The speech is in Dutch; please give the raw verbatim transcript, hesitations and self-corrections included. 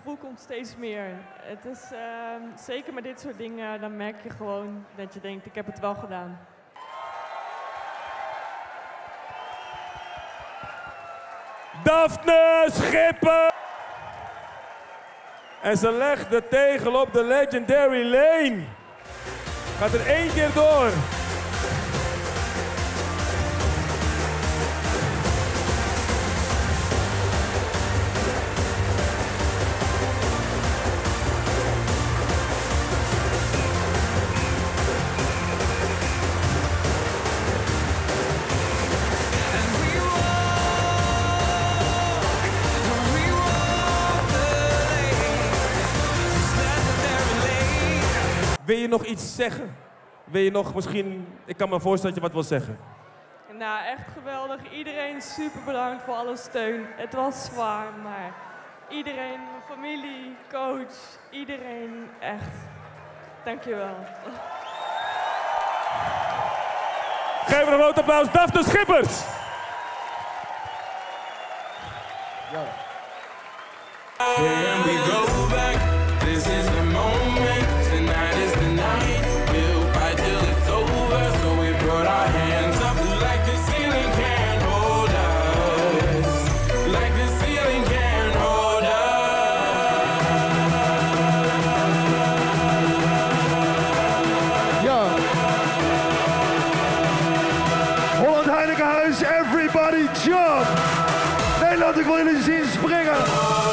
gevoel komt steeds meer. Het is, uh, zeker met dit soort dingen, dan merk je gewoon dat je denkt, ik heb het wel gedaan. Daphne Schipper! En ze legt de tegel op de legendary lane. Gaat er één keer door. Wil je nog iets zeggen? Wil je nog misschien, ik kan me voorstellen dat je wat wil zeggen. Nou, echt geweldig. Iedereen super bedankt voor alle steun. Het was zwaar, maar iedereen, mijn familie, coach, iedereen echt. Dankjewel. Geef een groot applaus, Daphne Schippers! Ja. Here we go back. This is the moment. Tonight is the night. We'll fight till it's over. So we put our hands up like the ceiling can't hold us. Like the ceiling can't hold us. Ja. Holland Heinekenhuis, everybody jump! Nederland, ik wil jullie zien springen!